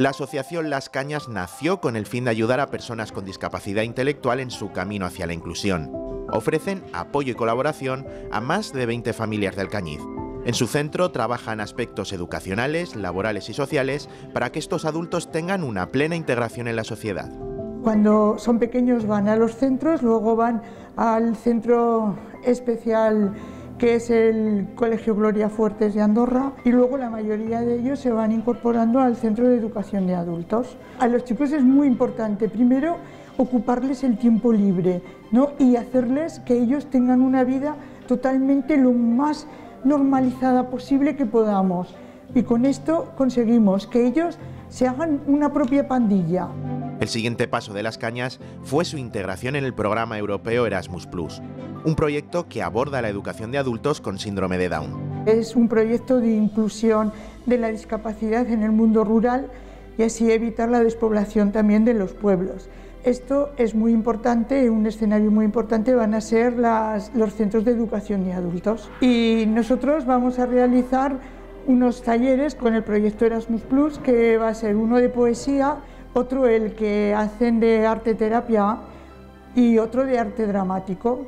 La asociación Las Cañas nació con el fin de ayudar a personas con discapacidad intelectual en su camino hacia la inclusión. Ofrecen apoyo y colaboración a más de 20 familias del Cañiz. En su centro trabajan aspectos educacionales, laborales y sociales para que estos adultos tengan una plena integración en la sociedad. Cuando son pequeños van a los centros, luego van al centro especial que es el Colegio Gloria Fuertes de Andorra, y luego la mayoría de ellos se van incorporando al Centro de Educación de Adultos. A los chicos es muy importante, primero, ocuparles el tiempo libre, ¿no? Y hacerles que ellos tengan una vida totalmente lo más normalizada posible que podamos. Y con esto conseguimos que ellos se hagan una propia pandilla. El siguiente paso de Las Cañas fue su integración en el programa europeo Erasmus+, un proyecto que aborda la educación de adultos con síndrome de Down. Es un proyecto de inclusión de la discapacidad en el mundo rural y así evitar la despoblación también de los pueblos. Esto es muy importante, un escenario muy importante van a ser los centros de educación de adultos. Y nosotros vamos a realizar unos talleres con el proyecto Erasmus+, que va a ser uno de poesía, otro el que hacen de arte terapia y otro de arte dramático.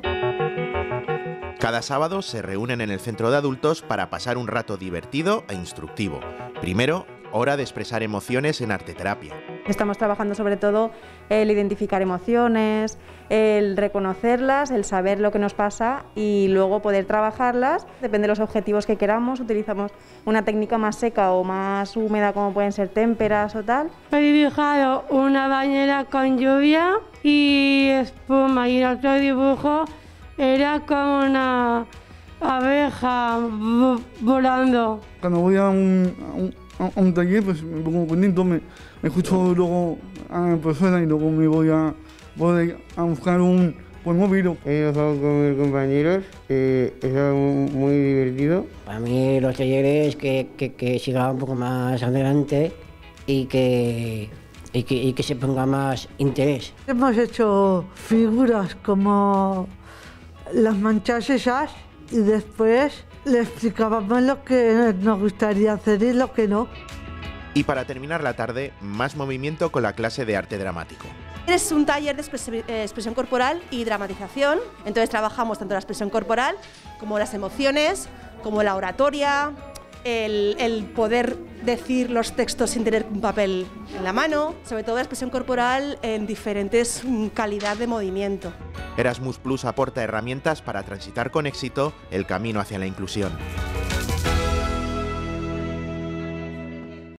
Cada sábado se reúnen en el centro de adultos para pasar un rato divertido e instructivo. Primero, hora de expresar emociones en arte terapia. Estamos trabajando sobre todo el identificar emociones, el reconocerlas, el saber lo que nos pasa y luego poder trabajarlas. Depende de los objetivos que queramos, utilizamos una técnica más seca o más húmeda como pueden ser témperas o tal. He dibujado una bañera con lluvia y espuma y el otro dibujo era como una abeja volando. Cuando voy a un taller, pues me pongo contento, me escucho luego a la persona y luego me voy a buscar un móvil. He trabajado con mis compañeros, es algo muy divertido. Para mí los talleres que siga un poco más adelante y que se ponga más interés. Hemos hecho figuras como las manchas esas y después le explicábamos lo que nos gustaría hacer y lo que no. Y para terminar la tarde, más movimiento con la clase de arte dramático. Es un taller de expresión corporal y dramatización, entonces trabajamos tanto la expresión corporal como las emociones, como la oratoria, el poder decir los textos sin tener un papel en la mano, sobre todo la expresión corporal en diferentes calidad de movimiento. Erasmus+ aporta herramientas para transitar con éxito el camino hacia la inclusión.